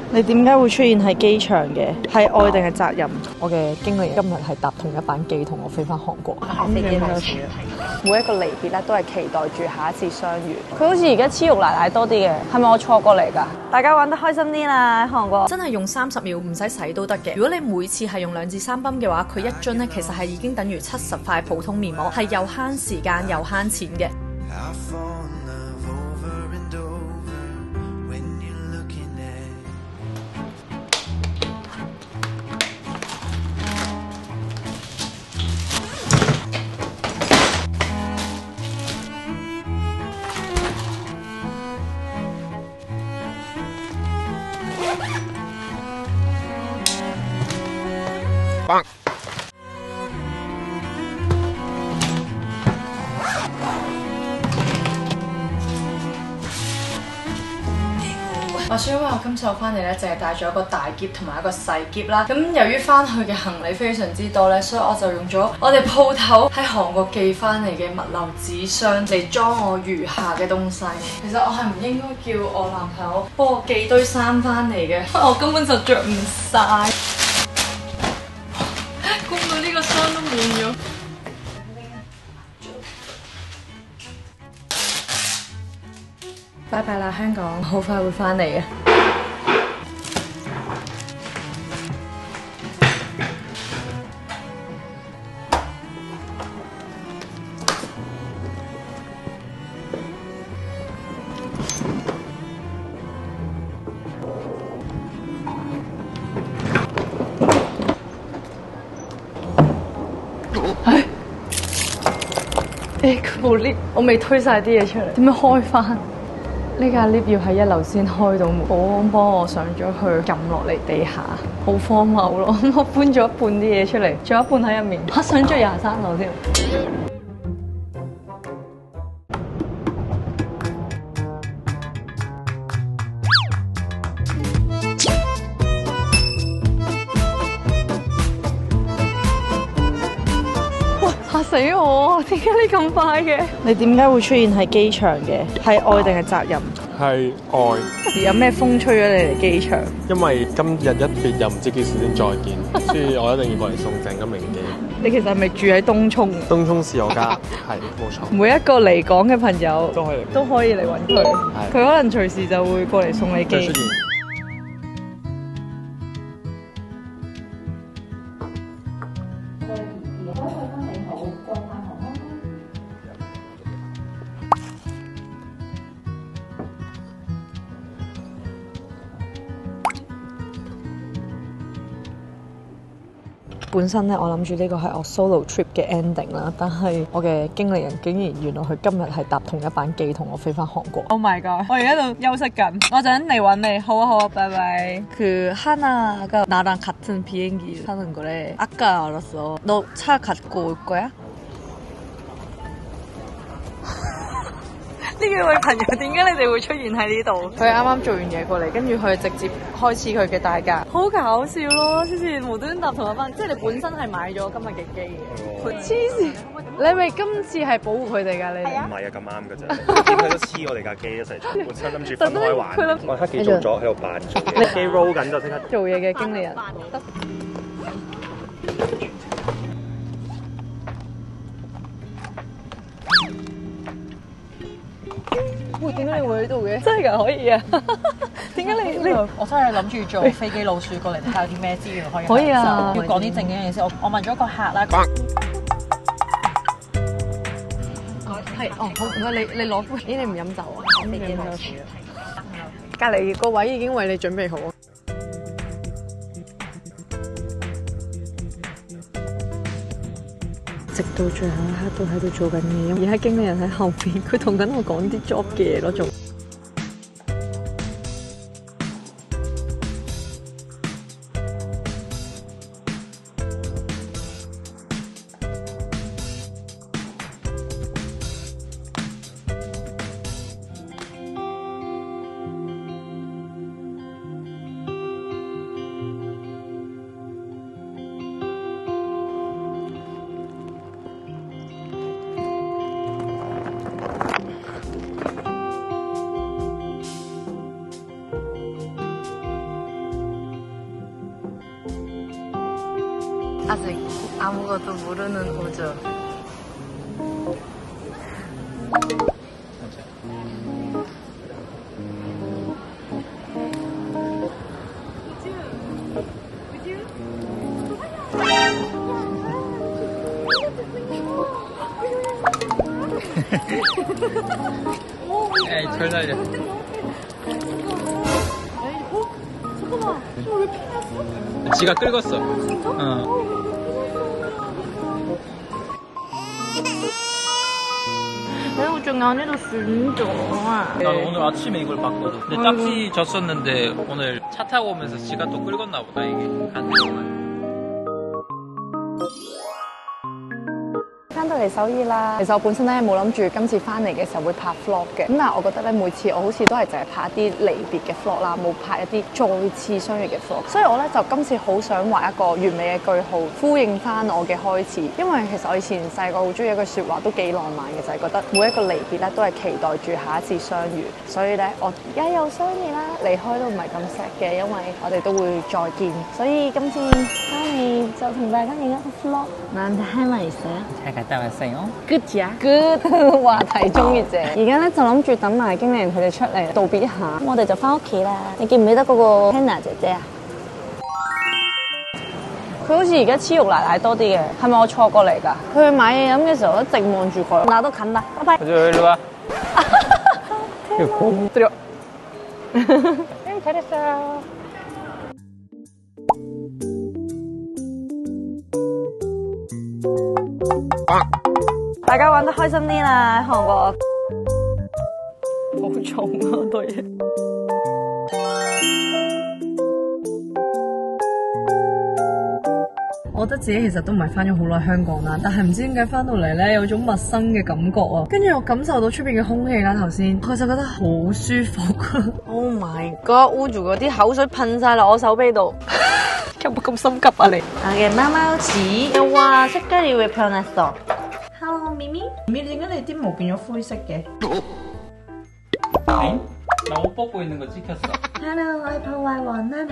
你點解會出現喺機場嘅？係愛定係責任？我嘅經理今日係搭同一班機同我飛翻韓國。飛機開始啦！每一個離別咧都係期待住下一次相遇。佢好似而家黐肉奶奶多啲嘅，係咪我錯過嚟㗎？大家玩得開心啲啦！喺韓國真係用30秒唔使洗都得嘅。如果你每次係用2至3泵嘅話，佢一樽咧其實係已經等於70塊普通面膜，係又慳時間又慳錢嘅。話說因為我今次我翻嚟咧，淨係帶咗一個大篋同埋一個細篋啦。咁由於翻去嘅行李非常之多咧，所以我就用咗我哋鋪頭喺韓國寄翻嚟嘅物流紙箱嚟裝我餘下嘅東西。其實我係唔應該叫我男朋友幫我寄堆衫翻嚟嘅，我根本就着唔晒。估唔到呢個箱都滿咗。拜拜啦，香港，好快會翻嚟嘅。佢部 lift 我未推晒啲嘢出嚟，點樣開翻？呢架 lift 要喺1樓先開到門，保安幫我上咗去撳落嚟地下，好荒謬咯！我搬咗一半啲嘢出嚟，仲有一半喺入面，我想追23樓添。嚇死我！點解你咁快嘅？ 你點解會出現喺機場嘅？係愛定係責任？ 係愛。 有咩風吹咗你嚟機場？ 因為今日一別又唔知幾時先再見，所以我一定要過嚟送鄭金明記。 你其實係咪住喺東涌？ 東涌是我家，係冇錯。 每一個離港嘅朋友都可以嚟揾佢，佢可能隨時就會過嚟送你機。本身咧，我諗住呢個係我 solo trip 嘅 ending 啦，但係我嘅經理人竟然原來佢今日係搭同一班機同我飛翻韓國。Oh my god！我而家喺度休息緊，我陣嚟揾你。好啊好啊，拜拜。하나가 나랑 같은 비행기 타는 거래. 아까 알았어. 너 차 갖고 올 거야? 呢幾位朋友點解你哋會出現喺呢度？佢啱啱做完嘢過嚟，跟住佢直接開始佢嘅大假，好搞笑咯！之前無端端搭同一班，即係你本身係買咗今日嘅機嘅，黐線！你係咪今次係保護佢哋㗎？你哋唔係啊，咁啱㗎啫，點佢都黐我哋架機一齊坐，本身諗住分開玩，我黑記做咗喺度扮做嘢，機 roll 緊就即刻做嘢嘅經理人得。喂，點解你會喺度嘅？真係㗎，可以啊！點解你我真係諗住做飛機老鼠過嚟睇下有啲咩資源可以。 可以啊！ 要講啲正經嘢先。我問咗個客啦。 係哦，好唔該你攞杯。咦，你唔飲酒啊？你飲咗。隔離個位已經為你準備好。直到最後一刻都喺度做緊嘢，而家經理人喺後邊，佢同緊我講啲 job 嘅嘢咯，仲。 아직 아무것도 모르는 우주. 에이 절날이야. 잠깐만, 왜 피났어? 지가 긁었어. 매우중이 아니라 진짜. 나도 오늘 아침에 이걸 봤거든. 근데 짝지 졌었는데 오늘 차 타고 오면서 지가 또 긁었나 보다 이게. 간 동안. 翻到嚟首爾啦，其實我本身咧冇諗住今次翻嚟嘅時候會拍 vlog 嘅，咁但係我覺得咧每次我好似都係淨係拍一啲離別嘅 vlog 啦，冇拍一啲再次相遇嘅 vlog， 所以我咧就今次好想畫一個完美嘅句號，呼應翻我嘅開始，因為其實我以前細個好中意一句説話都幾浪漫嘅，就係覺得每一個離別咧都係期待住下一次相遇，所以咧我而家又相遇啦，離開都唔係咁錫嘅，因為我哋都會再見，所以今次翻嚟就同大家影一個 vlog， 難睇咪寫。 睇下得咪成哦。 Good 呀 ，Good 話題終結者。而家咧就諗住等埋經理人佢哋出嚟道別一下，咁我哋就翻屋企啦。你記唔記得嗰個 Hannah 姐姐啊？佢好似而家黐肉奶奶多啲嘅，係咪我錯過嚟㗎？佢去買嘢飲嘅時候一直望住佢，拿到近啦，拜拜。 我就去啦。 大家玩得開心啲啦，喺韓國。好重啊對嘢。我覺得自己其實都唔係翻咗好耐香港啦，但係唔知點解翻到嚟咧有種陌生嘅感覺啊！跟住我感受到出邊嘅空氣啦，頭先我就覺得好舒服。Oh my god！ 污住嗰啲口水噴晒落我手臂度，有冇咁心急啊你？我嘅貓貓紙又話識得你會漂亮咗。Hello， 咪咪，咪點解你啲毛變咗灰色嘅？ 나 옷 벗고 있는 거 찍혔어. Hello， 我係破壞王娜娜。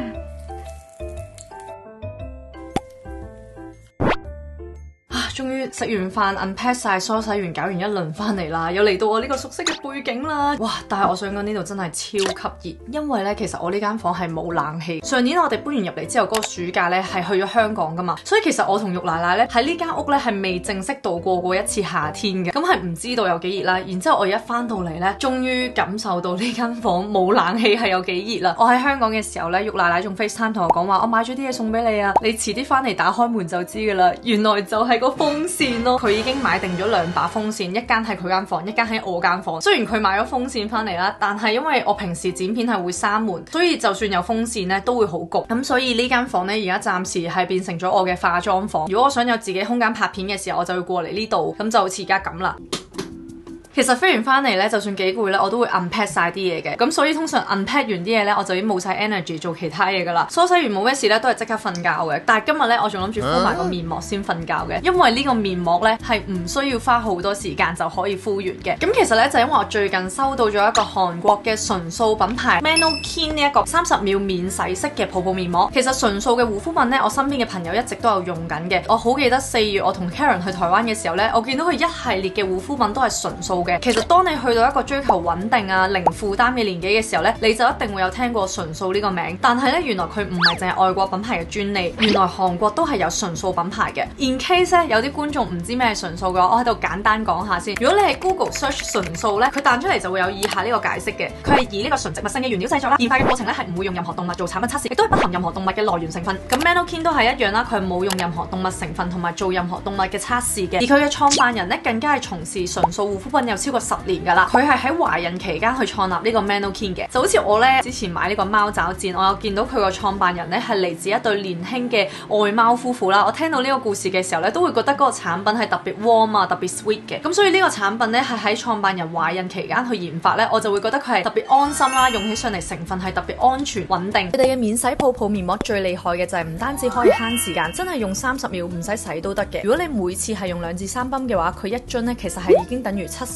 終於食完飯 unpack 晒梳洗完搞完一輪翻嚟啦，又嚟到我呢個熟悉嘅背景啦。哇！但係我想講呢度真係超級熱，因為咧其實我呢間房係冇冷氣。上年我哋搬完入嚟之後，嗰個暑假咧係去咗香港噶嘛，所以其實我同玉奶奶咧喺呢間屋咧係未正式度過一次夏天嘅，咁係唔知道有幾熱啦。然之後我一翻到嚟咧，終於感受到呢間房冇冷氣係有幾熱啦。我喺香港嘅時候咧，玉奶奶仲 FaceTime 同我講話，我買咗啲嘢送俾你啊，你遲啲翻嚟打開門就知噶啦。原來就係個風扇咯，佢已經買定咗2把風扇，一間喺佢間房，一間喺我間房。雖然佢買咗風扇翻嚟啦，但係因為我平時剪片係會閂門，所以就算有風扇咧都會好焗。咁所以呢間房咧而家暫時係變成咗我嘅化妝房。如果我想有自己空間拍片嘅時候，我就會過嚟呢度，咁就好似而家咁啦。其實飛完翻嚟咧，就算幾攰咧，我都會 unpack 晒啲嘢嘅。咁所以通常 unpack 完啲嘢咧，我就已經冇晒 energy 做其他嘢噶啦。梳洗完冇咩事咧，都係即刻瞓覺嘅。但係今日咧，我仲諗住敷埋個面膜先瞓覺嘅，因為呢個面膜咧係唔需要花好多時間就可以敷完嘅。咁其實咧就因為我最近收到咗一個韓國嘅純素品牌 Manokin 呢一個30秒免洗式嘅泡泡面膜。其實純素嘅護膚品咧，我身邊嘅朋友一直都有用緊嘅。我好記得4月我同 Karen 去台灣嘅時候咧，我見到佢一系列嘅護膚品都係純素。其實當你去到一個追求穩定啊、零負擔嘅年紀嘅時候呢，你就一定會有聽過純素呢個名。但係呢，原來佢唔係淨係外國品牌嘅專利，原來韓國都係有純素品牌嘅。In case 呢，有啲觀眾唔知咩係純素嘅話，我喺度簡單講下先。如果你喺 Google search 純素呢，佢彈出嚟就會有以下呢個解釋嘅。佢係以呢個純植物性嘅原料製作啦，研發嘅過程呢係唔會用任何動物做產品測試，亦都係不含任何動物嘅來源成分。咁 Manokin 都係一樣啦，佢係冇用任何動物成分同埋做任何動物嘅測試嘅。而佢嘅創辦人呢，更加係從事純素護膚品有超過10年㗎啦。佢係喺懷孕期間去創立呢個 Manokin 嘅，就好似我呢之前買呢個貓爪墊，我有見到佢個創辦人呢係嚟自一對年輕嘅愛貓夫婦啦。我聽到呢個故事嘅時候呢，都會覺得嗰個產品係特別 warm 啊，特別 sweet 嘅。咁所以呢個產品呢係喺創辦人懷孕期間去研發呢，我就會覺得佢係特別安心啦，用起上嚟成分係特別安全穩定。佢哋嘅免洗泡泡面膜最厲害嘅就係唔單止可以慳時間，真係用30秒唔使洗都得嘅。如果你每次係用2至3泵嘅話，佢一樽呢其實係已經等於70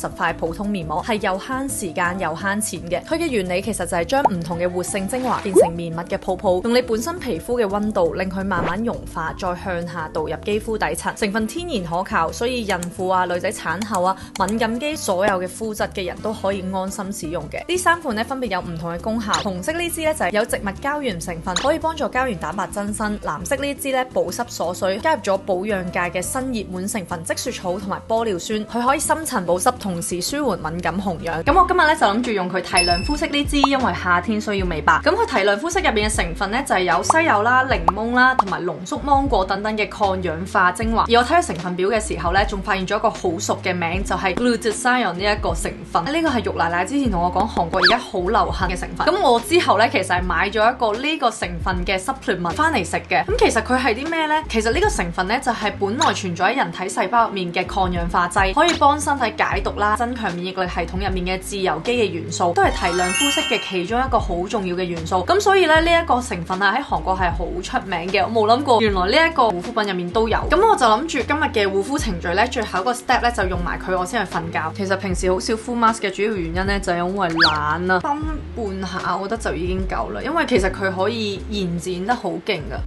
塊普通面膜，係又慳時間又慳錢嘅。佢嘅原理其實就係將唔同嘅活性精華變成綿密嘅泡泡，用你本身皮膚嘅溫度令佢慢慢融化，再向下導入肌膚底層。成分天然可靠，所以孕婦啊、女仔產後啊、敏感肌所有嘅膚質嘅人都可以安心使用嘅。呢3款咧分別有唔同嘅功效。紅色呢支咧就係有植物膠原成分，可以幫助膠原蛋白增生。藍色呢支咧保濕鎖水，加入咗保養界嘅新熱門成分積雪草同埋玻尿酸，佢可以深層保濕，同時舒緩敏感紅癢。咁我今日咧就諗住用佢提亮膚色呢支，因為夏天需要美白。咁佢提亮膚色入邊嘅成分咧就係有西柚啦、檸檬啦同埋濃縮芒果等等嘅抗氧化精華。而我睇到成分表嘅時候咧，仲發現咗一個好熟嘅名，就係 glutathione 呢一個成分。呢個係玉奶奶之前同我講韓國而家好流行嘅成分。咁我之後咧其實係買咗一個呢個成分嘅 supplement 翻嚟食嘅。咁其實佢係啲咩呢？其實呢個成分咧就係本來存在喺人體細胞入面嘅抗氧化劑，可以幫身體解毒啦，增強免疫力系統入面嘅自由基嘅元素，都係提亮膚色嘅其中一個好重要嘅元素。咁所以咧呢一個成分啊喺韓國係好出名嘅，我冇諗過原來呢一個護膚品入面都有。咁我就諗住今日嘅護膚程序咧，最後一個 step 咧就用埋佢，我先去瞓覺。其實平時好少敷 mask 嘅主要原因咧就係因為懶啊，瞓半下我覺得就已經夠啦，因為其實佢可以延展得好勁噶。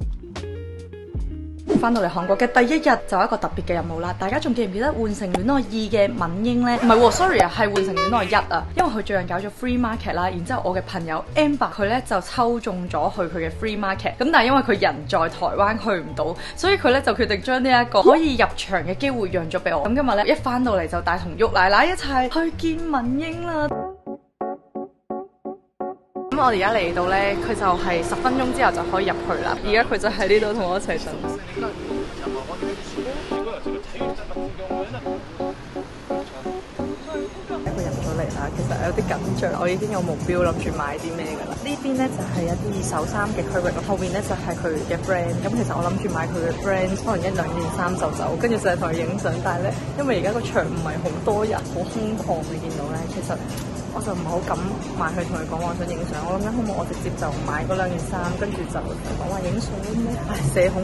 翻到嚟韓國嘅第一日就有一個特別嘅任務啦，大家仲記唔記得換乘戀愛2嘅敏英呢？唔係喎 ，sorry 啊，係換乘戀愛1啊，因為佢最近搞咗 free market 啦，然之後我嘅朋友 Amber 佢咧就抽中咗去佢嘅 free market，咁但係因為佢人在台灣去唔到，所以佢咧就決定將呢一個可以入場嘅機會讓咗俾我。咁今日咧一翻到嚟就帶同玉奶奶一齊去見敏英啦。咁我哋而家嚟到咧，佢就係10分鐘之後就可以入去啦。而家佢就喺呢度同我一齊等。佢入咗嚟啦，其實有啲緊張，我已經有目標諗住買啲咩㗎啦。呢邊咧就係一啲二手衫嘅區域，後邊咧就係佢嘅 brand。咁其實我諗住買佢嘅 brand，可能1-2件衫就走，跟住就係同佢影相。但係咧，因為而家個場唔係好多人，好空曠，你見到咧，其實我就唔係好敢埋去同佢講話想影相。我諗緊好唔好我直接就買嗰2件衫，跟住就講話影相咩？唉，社恐。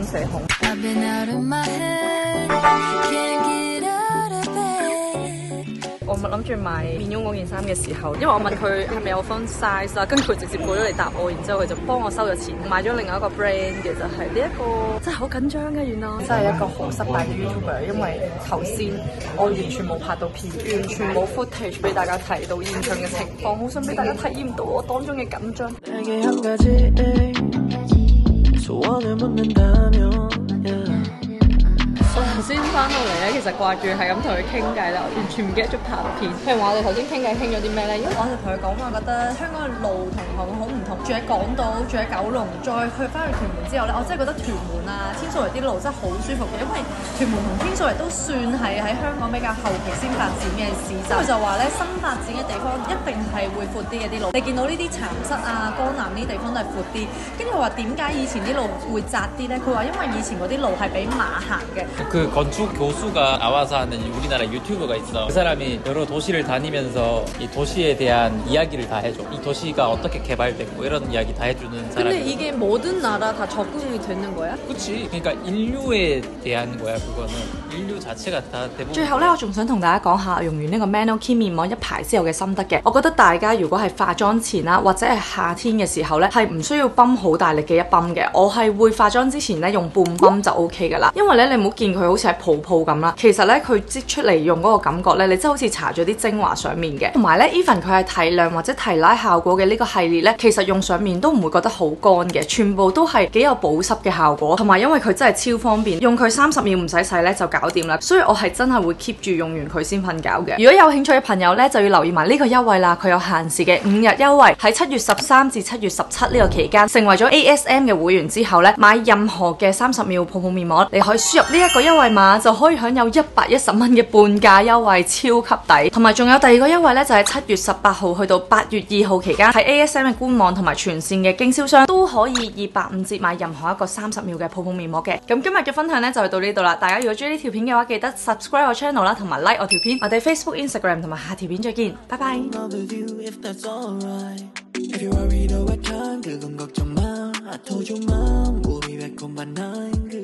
我咪諗住買面雍嗰件衫嘅時候，因為我問佢係咪有分 size 啦，跟住佢直接過咗嚟答我，然之後佢就幫我收咗錢，買咗另外一個 brand 嘅，就係呢一個，真係好緊張嘅，原來真係一個好失敗嘅 YouTuber， 因為頭先我完全冇拍到片，完全冇 footage 俾大家睇到現場嘅情況，好想俾大家體驗到我當中嘅緊張。我頭先翻到嚟咧，其實掛住係咁同佢傾偈啦，完全唔記得咗拍片。譬如話我哋頭先傾偈傾咗啲咩咧？因為我就同佢講話，覺得香港嘅路同韓國好唔同。住喺港島，住喺九龍，再去翻去屯門之後咧，我真係覺得屯門啊、天水圍啲路真係好舒服嘅，因為屯門同天水圍都算係喺香港比較後期先發展嘅市鎮。佢就話咧，新發展嘅地方一定係會闊啲嘅啲路。你見到呢啲蠶室啊、江南呢啲地方都係闊啲。跟住話點解以前啲路會窄啲咧？佢話因為以前嗰啲路係俾馬行嘅。 그 건축 교수가 나와서 하는 우리나라 유튜버가 있어. 그 사람이 여러 도시를 다니면서 이 도시에 대한 이야기를 다 해줘. 이 도시가 어떻게 개발됐고 이런 이야기 다 해주는 사람이. 근데 이게 모든 나라 다 적응이 되는 거야? 그치. 그러니까 인류에 대한 거야 그거는. 인류 자체가 다 대부분. 最後咧，我仲想同大家講下用完呢個 Manokin 面膜一排之後嘅心得嘅。我覺得大家如果係化妝前啦，或者係夏天嘅時候咧，係唔需要泵好大力嘅一泵嘅。我係會化妝之前咧用半泵就 OK 噶啦。因為咧你唔好見佢好似係泡泡咁啦，其實咧佢擠出嚟用嗰個感覺咧，你真係好似搽咗啲精華上面嘅。同埋咧 even 佢係提亮或者提拉效果嘅呢個系列咧，其實用上面都唔會覺得好乾嘅，全部都係幾有保濕嘅效果。同埋因為佢真係超方便，用佢30秒唔使洗咧就搞掂啦。所以我係真係會 keep 住用完佢先瞓覺嘅。如果有興趣嘅朋友咧，就要留意埋呢個優惠啦。佢有限時嘅5日優惠，喺7月13至7月17呢個期間，成為咗 ASM 嘅會員之後咧，買任何嘅30秒泡泡面膜，你可以輸入呢一個優惠碼，就可以享有110蚊嘅半價優惠，超級抵。同埋仲有第二個優惠咧，就係7月18號去到8月2號期間，喺 ASM 嘅官網同埋全線嘅經銷商都可以以85折買任何一個30秒嘅泡泡面膜嘅。咁今日嘅分享咧就到呢度啦。大家如果中意呢條片嘅話，記得 subscribe 我 channel 啦，同埋 like 我條片。我哋 Facebook、Instagram 同埋下條片再見，拜拜。If you're worried or at time, 그건 걱정 마. I told your mom, 우리 배꼽만 난